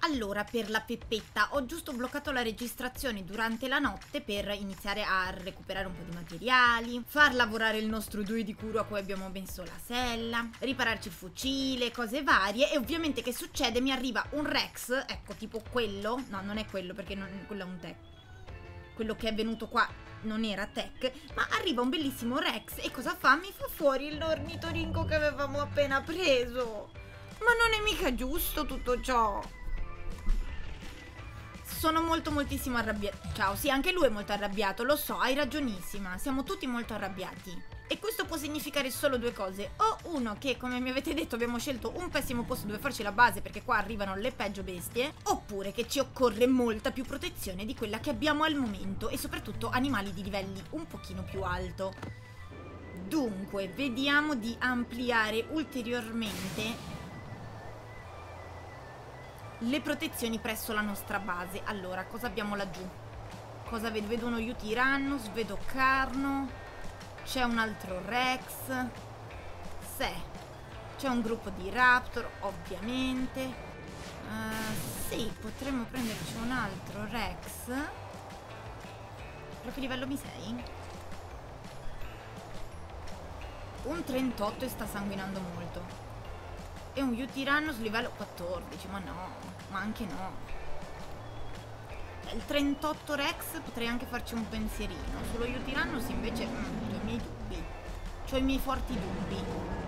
Allora, per la Peppetta ho giusto bloccato la registrazione durante la notte per iniziare a recuperare un po' di materiali, far lavorare il nostro 2 di curo a cui abbiamo messo la sella, ripararci il fucile, cose varie. E ovviamente che succede? Mi arriva un Rex, ecco, tipo quello, no, non è quello perché quello è un tech, quello che è venuto qua non era tech, ma arriva un bellissimo Rex e cosa fa? Mi fa fuori l'ornitorinco che avevamo appena preso. Ma non è mica giusto tutto ciò. Sono moltissimo arrabbiata. Ciao, sì, anche lui è molto arrabbiato, lo so, hai ragionissima. Siamo tutti molto arrabbiati. E questo può significare solo due cose. O uno, che come mi avete detto abbiamo scelto un pessimo posto dove farci la base perché qua arrivano le peggio bestie. Oppure che ci occorre molta più protezione di quella che abbiamo al momento. E soprattutto animali di livelli un pochino più alto. Dunque, vediamo di ampliare ulteriormente le protezioni presso la nostra base. Allora, cosa abbiamo laggiù? Cosa vedo? Vedo uno Yutyrannus, vedo Carno, c'è un altro Rex, c'è un gruppo di Raptor, ovviamente. Sì, potremmo prenderci un altro Rex. Però che livello mi sei? Un 38 e sta sanguinando molto. E un Yutyrannus livello 14, ma no, ma anche no. Il 38 Rex potrei anche farci un pensierino. Sullo Yutyrannus invece ho i miei dubbi. C'ho i miei forti dubbi.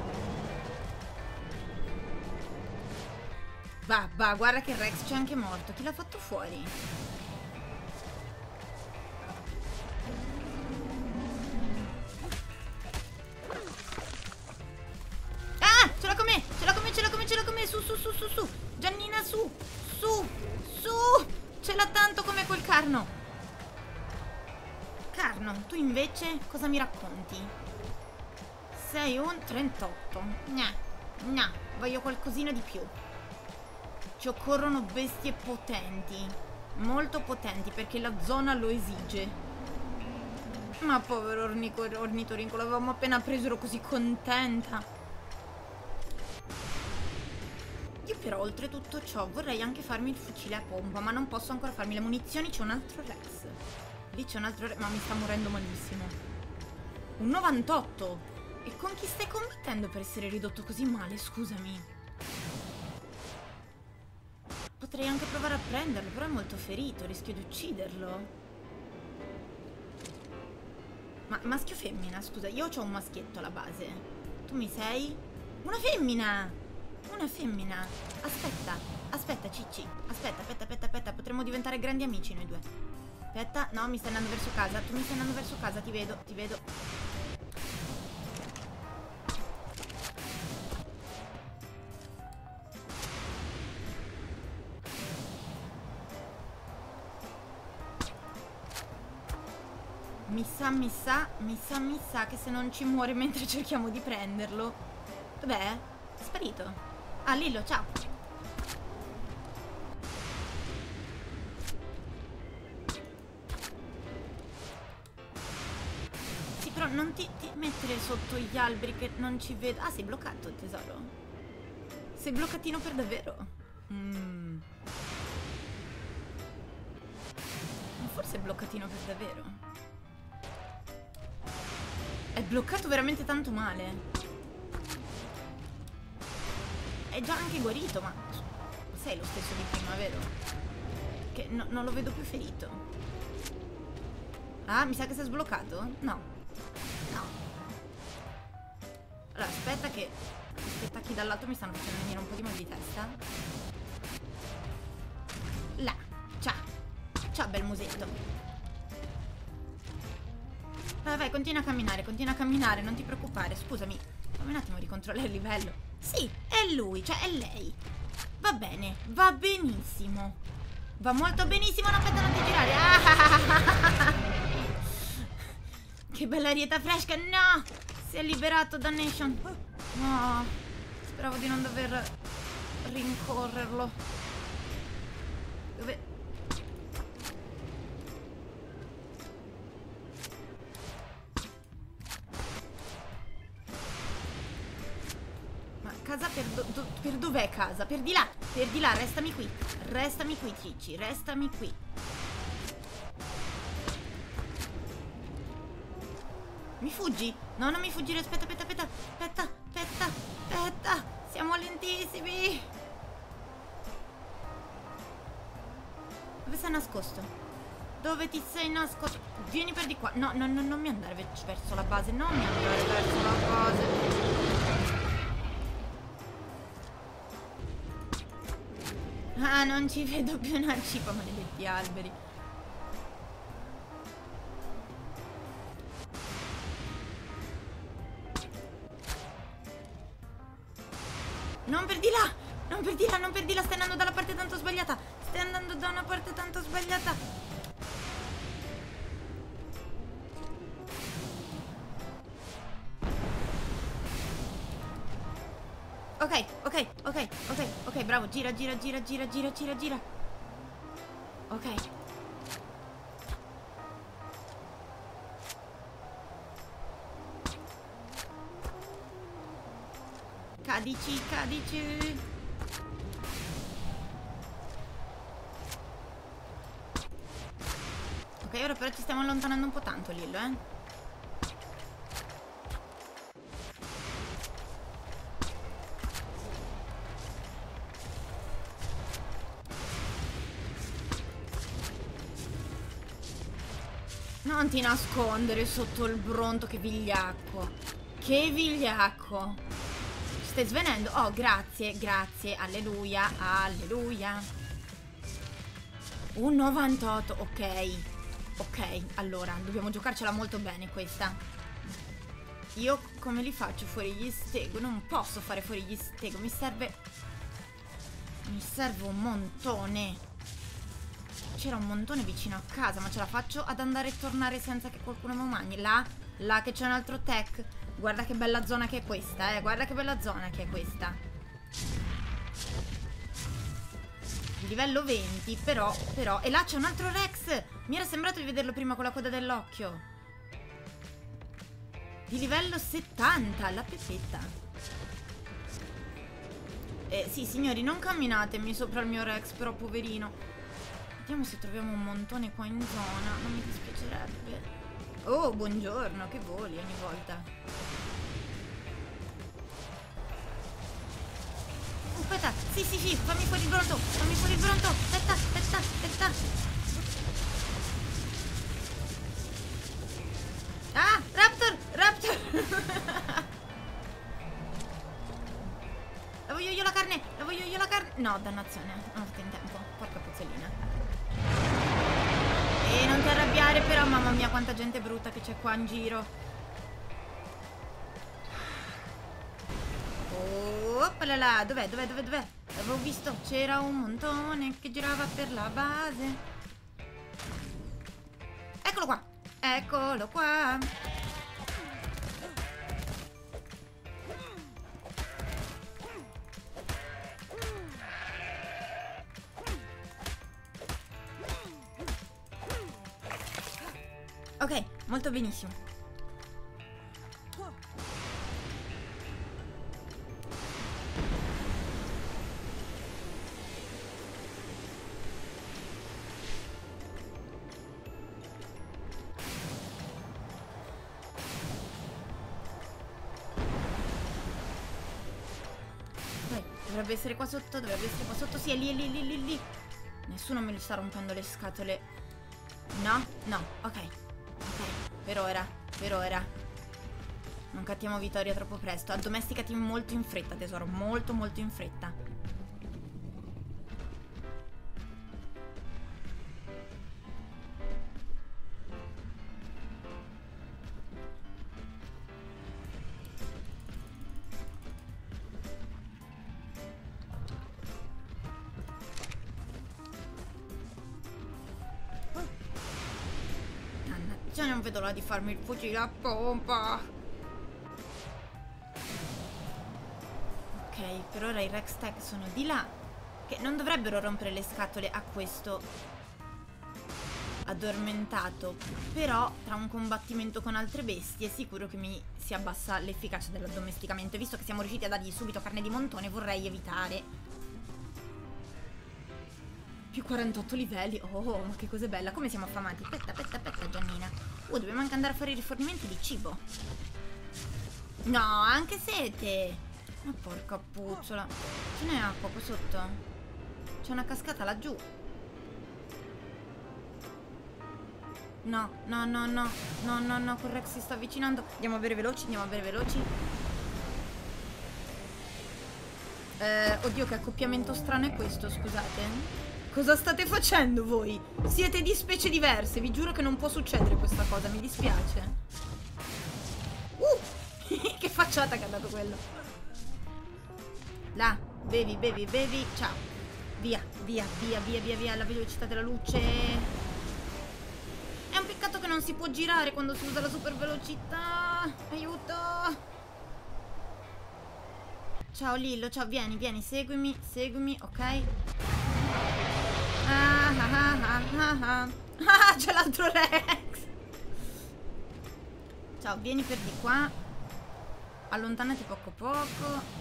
Va, guarda che il Rex c'è anche morto. Chi l'ha fatto fuori? Ce l'ha con me! Su! Giannina, su! Ce l'ha tanto come quel Carno! Carno, tu invece cosa mi racconti? Sei un 38. Gna, voglio qualcosina di più. Ci occorrono bestie potenti. Molto potenti, perché la zona lo esige. Ma povero ornitorinco, l'avevamo appena preso, ero così contenta. Io però oltre tutto ciò vorrei anche farmi il fucile a pompa, ma non posso ancora farmi le munizioni. C'è un altro Rex. Lì c'è un altro Rex, ma mi sta morendo malissimo. Un 98. E con chi stai combattendo per essere ridotto così male, scusami? Potrei anche provare a prenderlo, però è molto ferito, rischio di ucciderlo. Ma maschio o femmina? Scusa, io ho un maschietto alla base. Tu mi sei? Una femmina! Una femmina. Aspetta, Cicci. Aspetta. Potremmo diventare grandi amici noi due. Aspetta, no, mi stai andando verso casa. Tu mi stai andando verso casa, ti vedo. Mi sa che se non ci muore mentre cerchiamo di prenderlo. Dov'è? È sparito. Ah, Lillo, ciao. Sì, però non ti mettere sotto gli alberi che non ci vedo. Ah, sei bloccato, tesoro. Sei bloccatino per davvero. Ma forse è bloccatino per davvero. È bloccato veramente tanto male. È già anche guarito, ma sei lo stesso di prima, vero? Che non lo vedo più ferito. Ah, mi sa che si è sbloccato? No. Allora, aspetta che questi attacchi dall'alto mi stanno facendo venire un po' di mal di testa. Là. Ciao, bel musetto. Vai, continua a camminare, non ti preoccupare. Scusami, fammi un attimo ricontrollare il livello. Sì, è lui, cioè è lei. Va bene, va benissimo. Va molto benissimo, non ti girare. Che bella arietta fresca. No, si è liberato Damnation. No, speravo di non dover rincorrerlo. Dove? Casa Per dov'è casa? Per di là, restami qui. Restami qui, Cicci, restami qui. Mi fuggi? No, non mi fuggire, aspetta. Siamo lentissimi. Dove sei nascosto? Dove ti sei nascosto? Vieni per di qua. No, non mi andare verso la base. Non mi andare verso la base. Ah, non ci vedo più una cipa, maledetti alberi. Non per di là! Non per di là, non per di là, stai andando dalla parte tanto sbagliata. Stai andando da una parte tanto sbagliata. Ok, bravo, gira. Ok. Cadici. Ok, ora però ci stiamo allontanando un po' tanto, Lillo, eh. Non ti nascondere sotto il bronto, che vigliacco. Che vigliacco. Stai svenendo? Oh, grazie, alleluia. Un 98, ok, allora, dobbiamo giocarcela molto bene questa. Io come li faccio fuori gli stego? Non posso fare fuori gli stego, mi serve un montone. C'era un montone vicino a casa, ma ce la faccio ad andare e tornare senza che qualcuno mi mangi? Là che c'è un altro tech. Guarda che bella zona che è questa, guarda che bella zona che è questa. Di livello 20, però. E là c'è un altro Rex. Mi era sembrato di vederlo prima con la coda dell'occhio. Di livello 70, la pepetta. Sì, signori, non camminatemi sopra il mio Rex, però, poverino. Vediamo se troviamo un montone qua in zona. Non mi dispiacerebbe. Oh, buongiorno, che voli ogni volta. Aspetta, sì, fammi fuori il bronto. Aspetta. Ah, Raptor. La voglio io la carne. No, dannazione, non ho fatto in tempo. Porca puzzolina. E non ti arrabbiare però, mamma mia quanta gente brutta che c'è qua in giro. Oppalala, dov'è? L'avevo visto, c'era un montone che girava per la base. Eccolo qua. Ok, molto benissimo. Dovrebbe essere qua sotto, sì, è lì. Nessuno me li sta rompendo le scatole. No, ok. Per ora. Non cattiamo vittoria troppo presto. Addomesticati molto in fretta, tesoro, molto in fretta. Già non vedo l'ora di farmi il fucile a pompa. Ok, per ora i Rex Tech sono di là, che non dovrebbero rompere le scatole a questo addormentato, però tra un combattimento con altre bestie è sicuro che mi si abbassa l'efficacia dell'addomesticamento. E visto che siamo riusciti a dargli subito carne di montone, vorrei evitare. Più 48 livelli. Oh, ma che cosa bella. Come siamo affamati. Aspetta, aspetta, aspetta, Giannina. Dobbiamo anche andare a fare i rifornimenti di cibo. No, anche sete. Ma porca pucciola. Ce n'è acqua qua sotto? C'è una cascata laggiù. No, no, no, no. No, no, no, Correx si sta avvicinando. Andiamo a bere veloci, andiamo a bere veloci. Oddio, che accoppiamento strano è questo, scusate. Cosa state facendo voi? Siete di specie diverse, vi giuro che non può succedere questa cosa, mi dispiace. Che facciata che ha dato quello. Là, bevi, bevi, bevi, ciao. Via, via, via, via, via, via, la velocità della luce. È un peccato che non si può girare quando si usa la super velocità. Aiuto. Ciao Lillo, ciao, vieni, vieni, seguimi, seguimi, ok. C'è l'altro Rex. Ciao, vieni per di qua. Allontanati poco poco.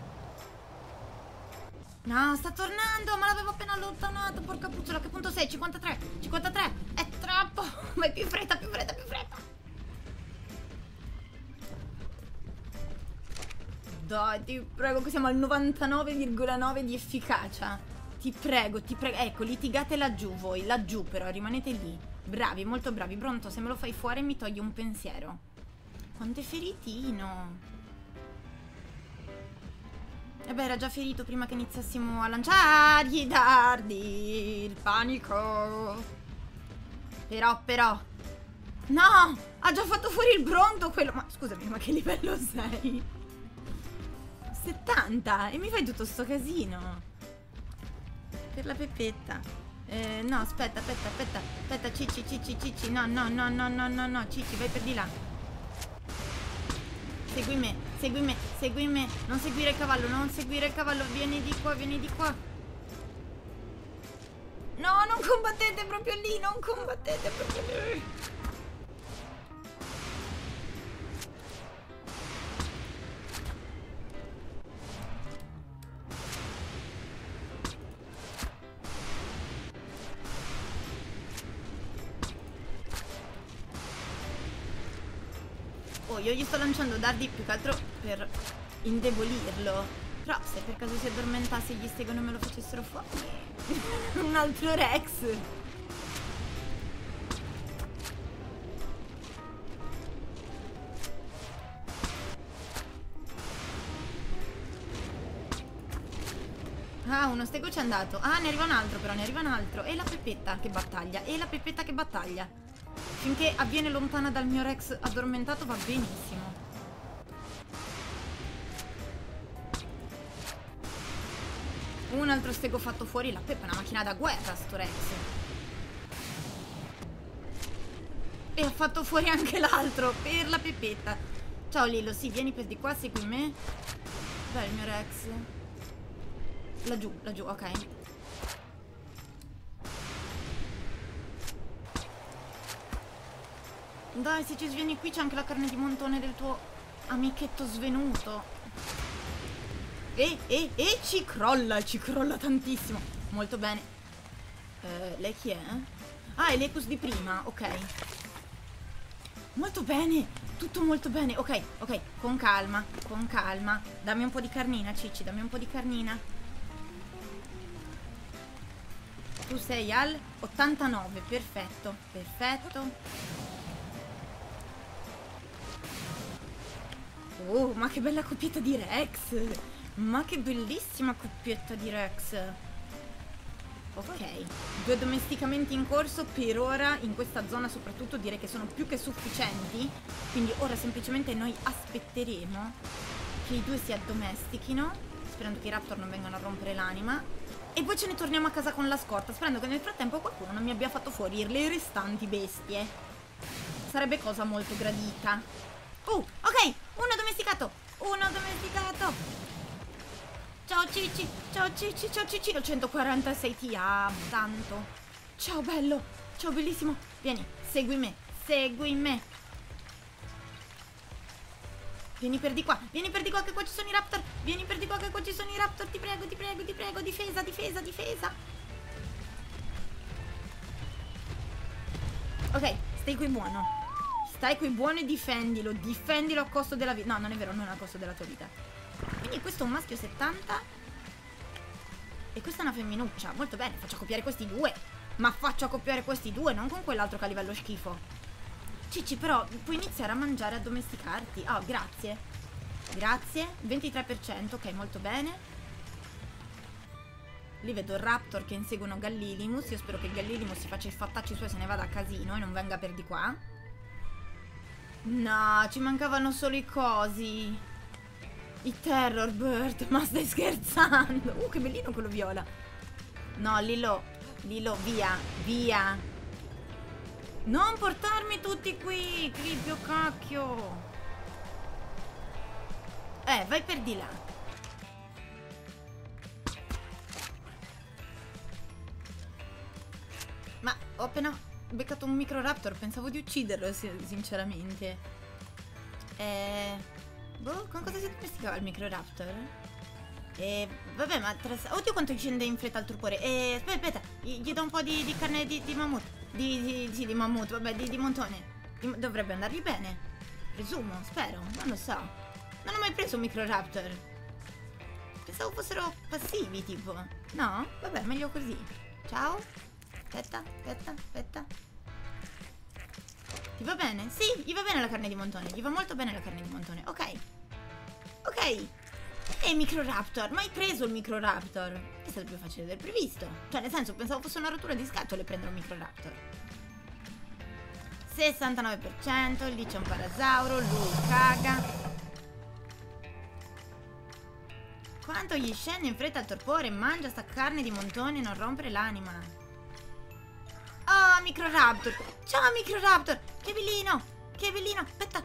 No, sta tornando, ma l'avevo appena allontanato. Porca pucciola, che punto sei? 53, 53. È troppo. Vai più fretta, più fretta, più fretta. Dai, ti prego, che siamo al 99,9 di efficacia. Ti prego, ti prego. Ecco, litigate laggiù voi. Laggiù però, rimanete lì. Bravi, molto bravi. Bronto, se me lo fai fuori mi togli un pensiero. Quanto è feritino. E beh, era già ferito prima che iniziassimo a lanciargli i dardi. Il panico. Però. No! Ha già fatto fuori il Bronto quello. Ma scusami, ma che livello sei? 70. E mi fai tutto sto casino. Per la Peppetta. No, aspetta, Cicci, no, Cicci, vai per di là. Segui me, non seguire il cavallo, vieni di qua. No, non combattete proprio lì, Oh, io gli sto lanciando dardi più che altro per indebolirlo. Però se per caso si addormentasse gli stego non me lo facessero fuori. Un altro Rex. Ah, uno stego c'è andato. Ah, ne arriva un altro però, E la Peppetta che battaglia. Finché avviene lontana dal mio Rex addormentato va benissimo. Un altro stego fatto fuori. La Peppa è una macchina da guerra sto Rex. E ha fatto fuori anche l'altro per la Peppetta. Ciao Lillo, sì, vieni per di qua, segui me. Dov'è il mio Rex? Laggiù, ok. Dai, se ci svieni qui c'è anche la carne di montone del tuo amichetto svenuto. E ci crolla tantissimo. Molto bene. Lei chi è? Ah, è l'Ecus di prima, ok. Molto bene, tutto molto bene. Ok, con calma. Dammi un po' di carnina, Cicci, Tu sei al 89, perfetto. Oh, ma che bella coppietta di Rex. Ma che bellissima coppietta di Rex. Ok, 2 addomesticamenti in corso. Per ora, in questa zona soprattutto, direi che sono più che sufficienti. Quindi ora semplicemente noi aspetteremo che i 2 si addomestichino, sperando che i Raptor non vengano a rompere l'anima. E poi ce ne torniamo a casa con la scorta, sperando che nel frattempo qualcuno non mi abbia fatto fuori le restanti bestie. Sarebbe cosa molto gradita. Ok, uno addomesticato. Ciao Cicci, ho 146, ti amo tanto. Ciao bello, Ciao, bellissimo. Vieni, segui me. Segui me. Vieni per di qua che qua ci sono i raptor. Vieni per di qua che qua ci sono i raptor. Ti prego, ti prego, ti prego. Difesa, difesa, difesa. Ok, stai qui buono. Stai qui buono e difendilo. Difendilo a costo della vita. No, non è vero, non a costo della tua vita. Quindi questo è un maschio 70 e questa è una femminuccia. Molto bene, faccio accoppiare questi due. Ma faccio accoppiare questi due, non con quell'altro che ha livello schifo. Cicci, però puoi iniziare a mangiare e a domesticarti. Oh, grazie. Grazie. 23%, ok, molto bene. Lì vedo il raptor che inseguono Gallilimus. Io spero che Gallilimus si faccia i fattacci suoi e se ne vada a casino e non venga per di qua. No, ci mancavano solo i cosi. I Terror Bird. Ma stai scherzando? Che bellino quello viola. No, Lilo, via, via. Non portarmi tutti qui, Cribbio, cacchio. Vai per di là. Ma ho appena beccato un Microraptor, pensavo di ucciderlo, sinceramente. Boh, con cosa si domesticava il Microraptor? Vabbè, ma oddio quanto scende in fretta il torpore. Aspetta, gli do un po' di carne di mammut. Sì, di mammut, vabbè, di montone. Dovrebbe andargli bene. Presumo, spero, non lo so. Non ho mai preso un Microraptor. Pensavo fossero passivi, tipo. No? Vabbè, meglio così. Ciao. Aspetta. Ti va bene? Sì, gli va bene la carne di montone. Gli va molto bene la carne di montone. Ok. E Microraptor, ma hai preso il Microraptor? È stato più facile del previsto. Cioè, nel senso, pensavo fosse una rottura di scatole prendere un Microraptor. 69%, lì c'è un parasauro, lui caga. Quanto gli scende in fretta il torpore, mangia sta carne di montone e non rompere l'anima. Oh, Microraptor. Ciao, Microraptor. Che bellino. Che bellino. Aspetta.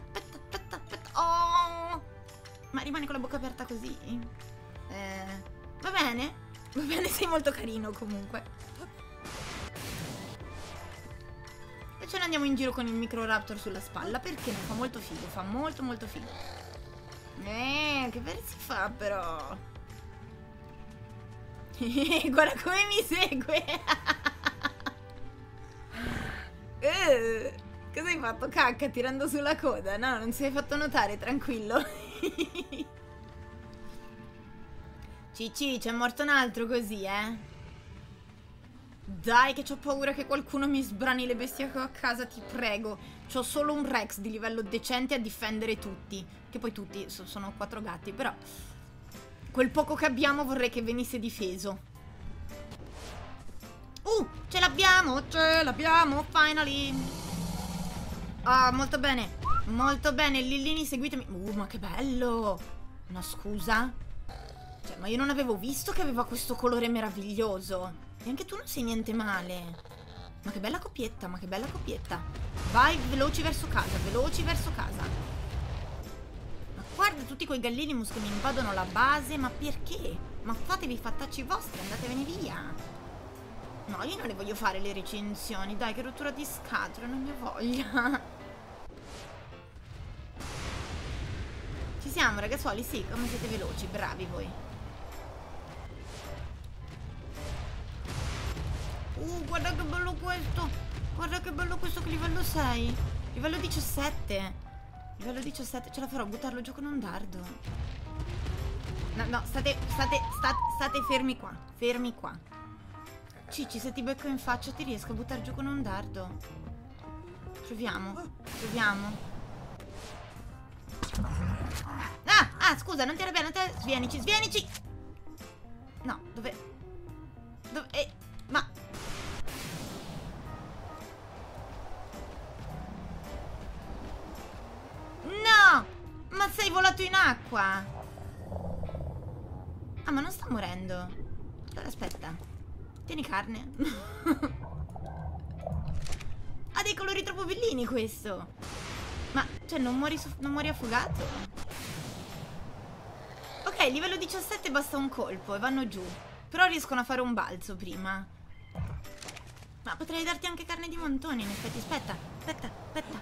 Oh. Ma rimani con la bocca aperta così? Va bene? Va bene, sei molto carino comunque. E ce ne andiamo in giro con il Microraptor sulla spalla. Perché no? Fa molto figo, fa molto figo. Che bene si fa però. Guarda come mi segue. Cosa hai fatto? Cacca, tirando sulla coda? No, non si è fatto notare, tranquillo. Cicci, c'è morto un altro così, Dai che c'ho paura che qualcuno mi sbrani le bestie che ho a casa, ti prego. C'ho solo un Rex di livello decente a difendere tutti. Che poi tutti sono 4 gatti, però quel poco che abbiamo vorrei che venisse difeso. Ce l'abbiamo, finally. Ah, molto bene, Lillini, seguitemi. Ma che bello. Ma scusa, cioè, ma io non avevo visto che aveva questo colore meraviglioso. E anche tu non sei niente male. Ma che bella coppietta, Vai, veloci verso casa, Ma guarda tutti quei Gallinimus che mi invadono la base. Ma perché? Ma fatevi i fattacci vostri, andatevene via. No, io non le voglio fare le recensioni. Dai, che rottura di scatole, non ne ho voglia. Ci siamo, ragazzuoli, sì, come siete veloci, bravi voi. Guarda che bello questo. Guarda che bello questo, che livello 6. Livello 17. Livello 17, ce la farò a buttarlo giù con un dardo. No, state fermi qua. Cicci, se ti becco in faccia ti riesco a buttare giù con un dardo. Proviamo. Ah, scusa, non ti arrabbiare, Svienici. No, dove? Ma no! Ma sei volato in acqua. Ah, ma non sta morendo. Allora, aspetta. Tieni carne. Ha dei colori troppo bellini questo. Ma, cioè, non muori affogato? Ok, livello 17 basta un colpo e vanno giù. Però riescono a fare un balzo prima. Ma potrei darti anche carne di montone, in effetti. Aspetta, aspetta, aspetta.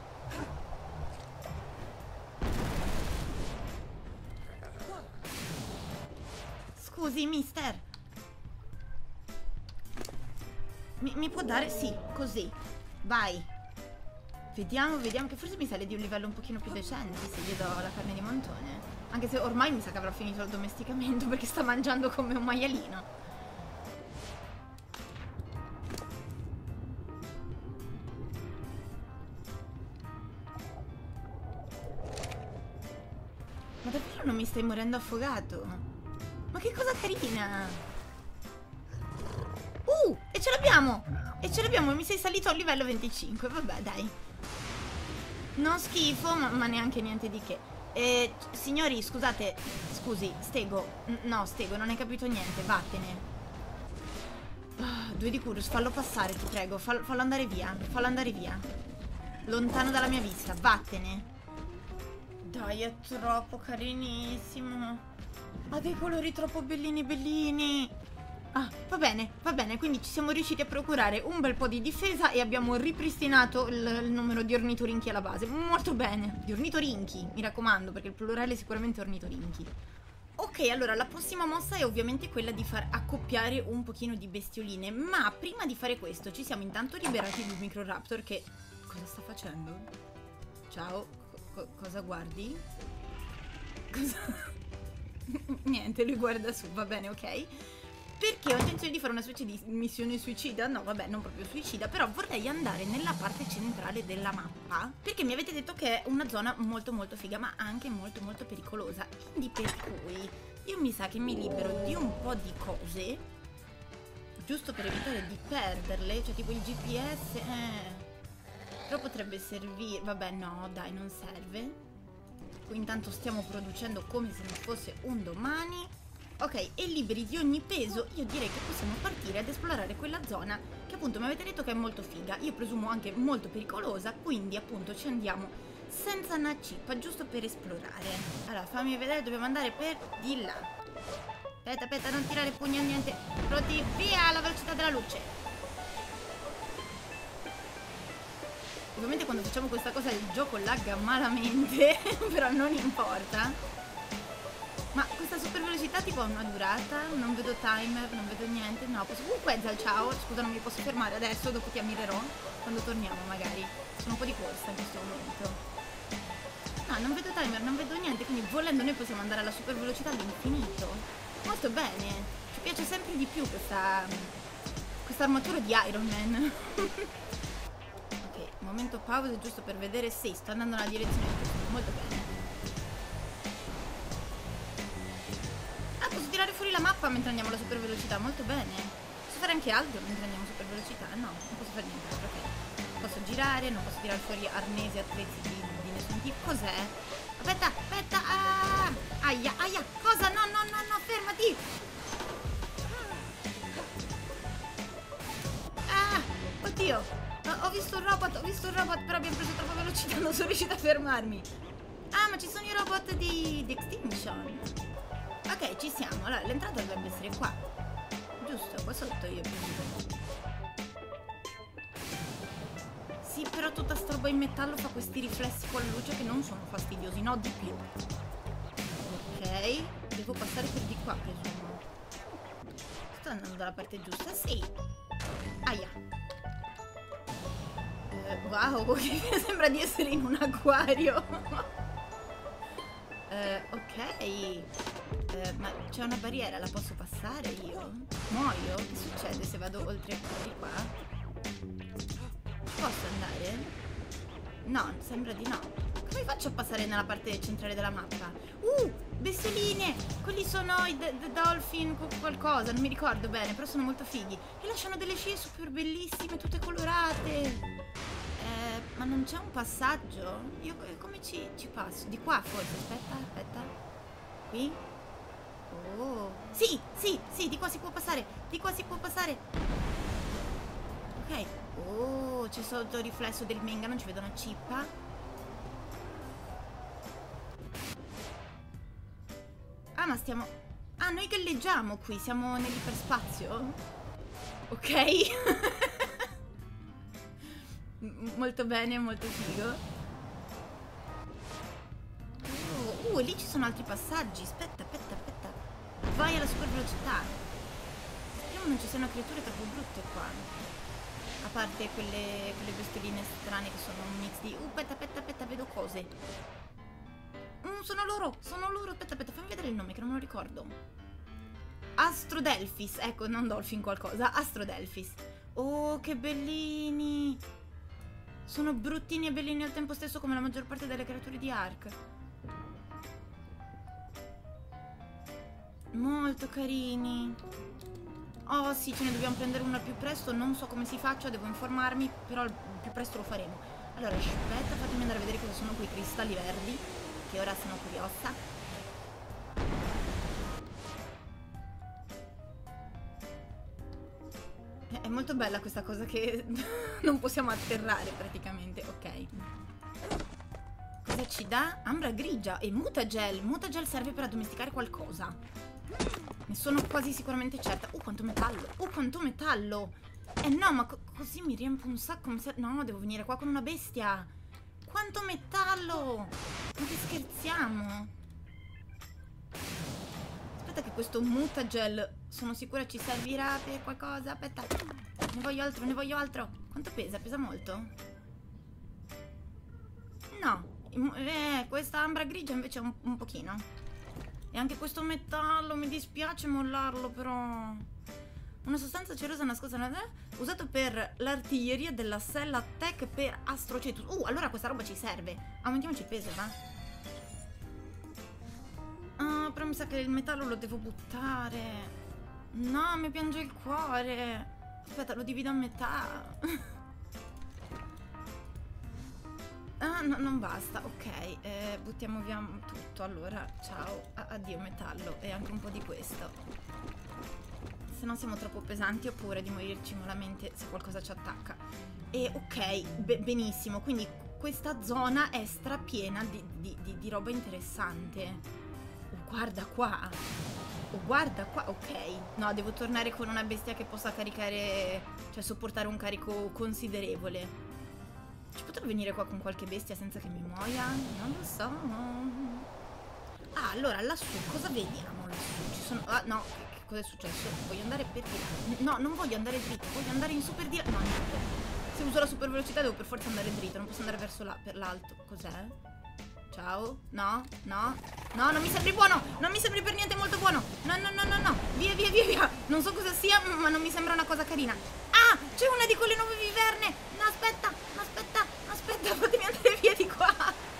Scusi, mister. Mi può dare? Sì, così. Vai. Vediamo, vediamo, che forse mi sale di un livello un pochino più decente se gli do la carne di montone. Anche se ormai mi sa che avrà finito il domesticamento perché sta mangiando come un maialino. Ma davvero non mi stai morendo affogato? Ma che cosa carina! E ce l'abbiamo! E ce l'abbiamo, mi sei salito a livello 25, vabbè dai. Non schifo, ma neanche niente di che. Signori, scusate, scusi, Stego. No, Stego, non hai capito niente, vattene. 2 di Curus, fallo passare, ti prego, fallo andare via, fallo andare via. Lontano dalla mia vista, vattene. Dai, è troppo carinissimo. Ha dei colori troppo bellini bellini. Ah, va bene, quindi ci siamo riusciti a procurare un bel po' di difesa e abbiamo ripristinato il numero di ornitorinchi alla base. Molto bene, di ornitorinchi, mi raccomando, perché il plurale è sicuramente ornitorinchi. Ok, allora la prossima mossa è ovviamente quella di far accoppiare un pochino di bestioline, ma prima di fare questo ci siamo intanto liberati di un Microraptor che... Cosa sta facendo? Ciao, cosa guardi? Cosa... Niente, lui guarda su, va bene, ok. Perché ho intenzione di fare una specie di missione suicida. No, vabbè, non proprio suicida, però vorrei andare nella parte centrale della mappa, perché mi avete detto che è una zona molto molto figa, ma anche molto molto pericolosa. Quindi per cui io mi sa che mi libero di un po' di cose, giusto per evitare di perderle, cioè tipo il GPS, però potrebbe servire. Vabbè, no, dai, non serve. Qui intanto stiamo producendo come se non fosse un domani. Ok, e liberi di ogni peso, io direi che possiamo partire ad esplorare quella zona che appunto mi avete detto che è molto figa. Io presumo anche molto pericolosa, quindi appunto ci andiamo senza una cippa, giusto per esplorare. Allora, fammi vedere, dobbiamo andare per di là. Aspetta, non tirare pugni a niente. Pronti, via alla velocità della luce. Ovviamente quando facciamo questa cosa il gioco lagga malamente, però non importa. Ma questa super velocità tipo ha una durata? Non vedo timer, non vedo niente. No, posso... Quetzal, ciao. Scusa, non mi posso fermare adesso, dopo ti ammirerò quando torniamo magari. Sono un po' di corsa in questo momento. No, non vedo timer, non vedo niente, quindi volendo noi possiamo andare alla super velocità all'infinito. Molto bene. Ci piace sempre di più questa armatura di Iron Man. Ok, momento pausa giusto per vedere se sto andando nella direzione giusta. Molto bene. Posso tirare fuori la mappa mentre andiamo alla super velocità, molto bene. Posso fare anche altro mentre andiamo a super velocità? No, non posso fare niente, ok. Posso girare, non posso tirare fuori arnesi, attrezzi di nessun tipo. Cos'è? Aspetta, aia, cosa? No, fermati. Oddio, ho visto un robot, però abbiamo preso troppa velocità, non sono riuscita a fermarmi. Ah, ma ci sono i robot di Extinction. Ok, ci siamo. Allora, l'entrata dovrebbe essere qua. Giusto, qua sotto io più. Sì, però tutta sta roba in metallo fa questi riflessi con la luce che non sono fastidiosi, no di più. Ok, devo passare per di qua, presumo. Sto andando dalla parte giusta, sì. Aia. Wow, sembra di essere in un acquario. Ok. Ma c'è una barriera, la posso passare io? Muoio? Che succede se vado oltre di qua? Posso andare? No, sembra di no. Come faccio a passare nella parte centrale della mappa? Bestioline! Quelli sono i dolphin qualcosa, non mi ricordo bene, però sono molto fighi. E lasciano delle scie super bellissime, tutte colorate. Ma non c'è un passaggio? Io come ci passo? Di qua forse, aspetta. Qui? Oh. Sì, di qua si può passare. Ok. Oh, c'è sotto il riflesso del Menga, non ci vedo una cippa. Ah, ma stiamo... Ah, noi galleggiamo qui, siamo nell'iperspazio. Ok. Molto bene, molto figo. E lì ci sono altri passaggi. Aspetta. Vai alla super velocità. Speriamo non ci siano creature troppo brutte qua. A parte quelle bestioline strane che sono un mix di... aspetta, vedo cose. Sono loro. Aspetta, fammi vedere il nome che non me lo ricordo. Astrodelphis. Ecco, non Dolphin qualcosa. Astrodelphis. Oh, che bellini. Sono bruttini e bellini al tempo stesso come la maggior parte delle creature di Ark. Molto carini. Oh sì, ce ne dobbiamo prendere una al più presto. Non so come si faccia, devo informarmi, però al più presto lo faremo. Allora, aspetta, fatemi andare a vedere cosa sono quei cristalli verdi, che ora sono curiosa. È molto bella questa cosa che non possiamo atterrare praticamente. Ok. Cosa ci dà? Ambra grigia e mutagel. Mutagel serve per addomesticare qualcosa. Ne sono quasi sicuramente certa. Quanto metallo. Quanto metallo. No, ma così mi riempio un sacco. No, devo venire qua con una bestia. Quanto metallo. Ma che scherziamo. Aspetta che questo mutagel sono sicura ci servirà per qualcosa. Aspetta. Ne voglio altro. Quanto pesa? Pesa molto? No. Questa ambra grigia invece un pochino. E anche questo metallo, mi dispiace mollarlo però. Una sostanza cerosa nascosta usato per l'artiglieria della Sella Tech per Astrocetus. Allora questa roba ci serve. Aumentiamoci il peso, va? Però mi sa che il metallo lo devo buttare. No, mi piange il cuore. Aspetta, lo divido a metà. No, non basta, ok, buttiamo via tutto, allora, ciao, addio metallo e anche un po' di questo. Se no siamo troppo pesanti oppure di morirci malamente se qualcosa ci attacca. E ok, benissimo, quindi questa zona è strapiena di roba interessante. Guarda qua, ok. No, devo tornare con una bestia che possa caricare, cioè sopportare un carico considerevole. Ci potrò venire qua con qualche bestia senza che mi muoia? Non lo so. Allora, lassù, cosa vediamo lassù? Ci sono... no, che cosa è successo? Voglio andare per di là. No, non voglio andare dritto, voglio andare in su per di là. No, niente. Se uso la super velocità devo per forza andare dritto, non posso andare verso là, per l'alto. Cos'è? Ciao? No, non mi sembri buono! Non mi sembri per niente molto buono! No. Via. Non so cosa sia, ma non mi sembra una cosa carina. C'è una di quelle nuove viverne! No, aspetta, fatemi andare via di qua!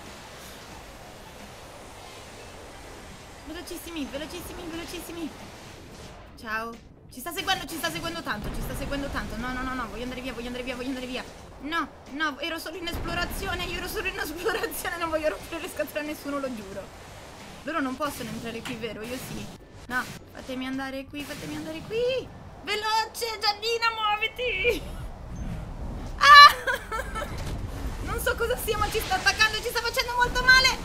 Velocissimi! Ciao! Ci sta seguendo tanto! No, voglio andare via! No, ero solo in esplorazione, non voglio rompere le scatole a nessuno, lo giuro. Loro non possono entrare qui, vero? Io sì. No, fatemi andare qui! Veloce, Giannina, muoviti! Non so cosa sia, ma ci sta attaccando e ci sta facendo molto male!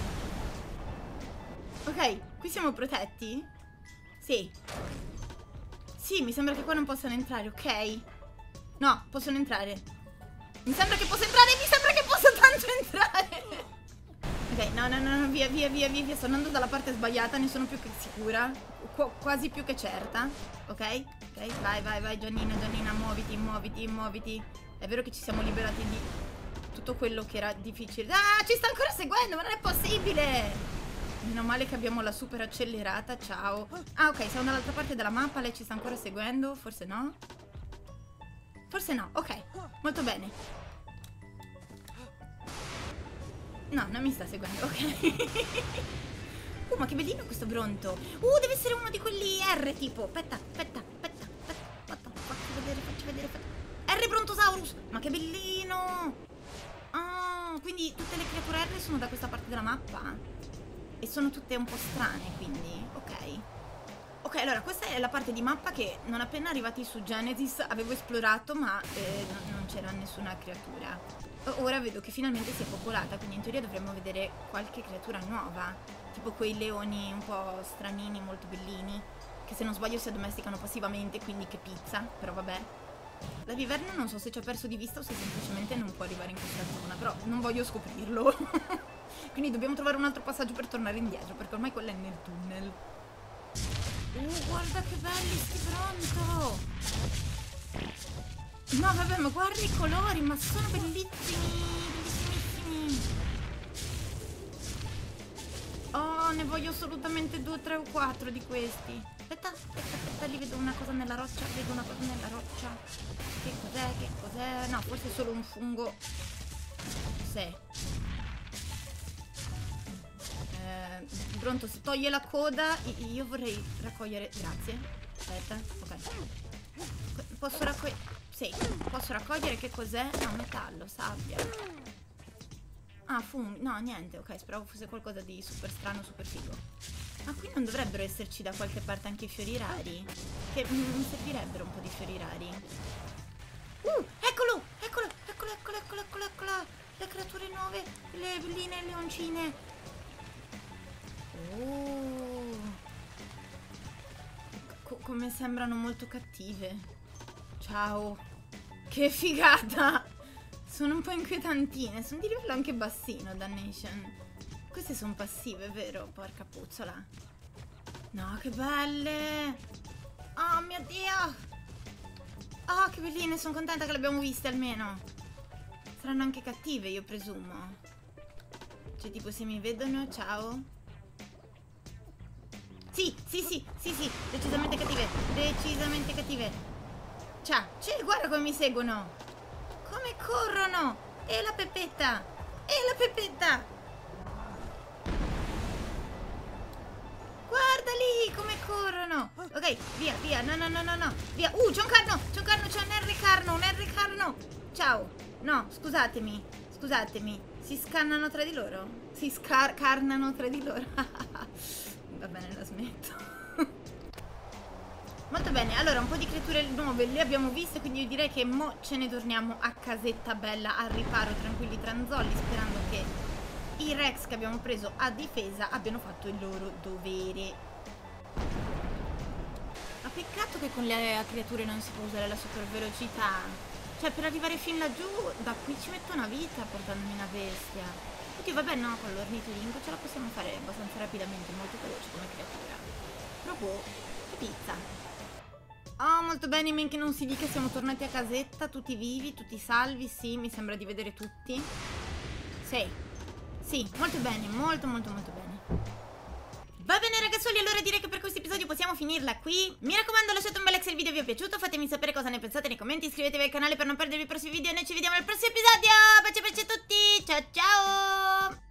Ok, qui siamo protetti? Sì, mi sembra che qua non possano entrare, ok? No, possono entrare. Mi sembra che possa tanto entrare. Ok, no, via. Sto andando dalla parte sbagliata, ne sono più che sicura. Quasi più che certa. Ok, vai, Giannina, muoviti. È vero che ci siamo liberati di tutto quello che era difficile. Ci sta ancora seguendo, ma non è possibile. Meno male che abbiamo la super accelerata, ciao. Ok, siamo dall'altra parte della mappa, lei ci sta ancora seguendo, forse no? Ok, molto bene. No, non mi sta seguendo, ok. Ma che bellino questo Bronto. Deve essere uno di quelli R tipo. Aspetta. Facci vedere. R Brontosaurus. Ma che bellino. Quindi tutte le creature R sono da questa parte della mappa. E sono tutte un po' strane, quindi. Ok, allora questa è la parte di mappa che non appena arrivati su Genesis avevo esplorato, ma non c'era nessuna creatura. Ora vedo che finalmente si è popolata, quindi in teoria dovremmo vedere qualche creatura nuova. Tipo quei leoni un po' stranini, molto bellini, che se non sbaglio si addomesticano passivamente, quindi che pizza, però vabbè. La viverna non so se ci ha perso di vista o se semplicemente non può arrivare in questa zona, però non voglio scoprirlo. Quindi dobbiamo trovare un altro passaggio per tornare indietro, perché ormai quella è nel tunnel. Guarda che belli sti pronto! No, vabbè, ma guarda i colori, ma sono bellissimi, bellissimissimi. Oh, ne voglio assolutamente 2, 3 o 4 di questi. Aspetta, lì vedo una cosa nella roccia, Che cos'è? No, forse è solo un fungo. Sì. Pronto, si toglie la coda. Io vorrei raccogliere. Grazie. Aspetta, ok. Posso raccogliere. Sì, posso raccogliere che cos'è? No, metallo, sabbia. Ah, funghi. No, niente, ok, speravo fosse qualcosa di super strano, super figo. Ma qui non dovrebbero esserci da qualche parte anche i fiori rari? Che mi servirebbero un po' di fiori rari. Eccolo! Le creature nuove, le belline, le leoncine. Come sembrano molto cattive. Ciao. Che figata! Sono un po' inquietantine. Sono di livello anche bassino, Damnation. Queste sono passive, vero? Porca puzzola. No, che belle! Oh mio Dio! Oh, che belline, sono contenta che le abbiamo viste almeno. Saranno anche cattive, io presumo. Cioè, tipo, se mi vedono, ciao. Sì, decisamente cattive. Ciao, guarda come mi seguono. Come corrono. E la pepetta. Guarda lì come corrono. Ok, via. No. Via. C'è un R carno. Ciao. No, scusatemi. Si scannano tra di loro. Carnano tra di loro. Va bene, la smetto. Molto bene, allora un po' di creature nuove le abbiamo viste, quindi io direi che mo ce ne torniamo a casetta bella, al riparo, tranquilli tranzolli, sperando che i Rex che abbiamo preso a difesa abbiano fatto il loro dovere. Ma peccato che con le creature non si può usare la super velocità. Cioè, per arrivare fin laggiù, da qui ci metto una vita portandomi una bestia. Oddio, vabbè, no, con l'ornitoringo ce la possiamo fare abbastanza rapidamente, molto veloce come creatura. Però boh, che pizza. Oh, molto bene, men che non si dica, siamo tornati a casetta, tutti vivi, tutti salvi, sì, mi sembra di vedere tutti. Sì, molto bene, molto bene. Va bene ragazzuoli, allora direi che per questo episodio possiamo finirla qui. Mi raccomando, lasciate un bel like se il video vi è piaciuto, fatemi sapere cosa ne pensate nei commenti, iscrivetevi al canale per non perdervi i prossimi video e noi ci vediamo al prossimo episodio. Baci a tutti, ciao ciao!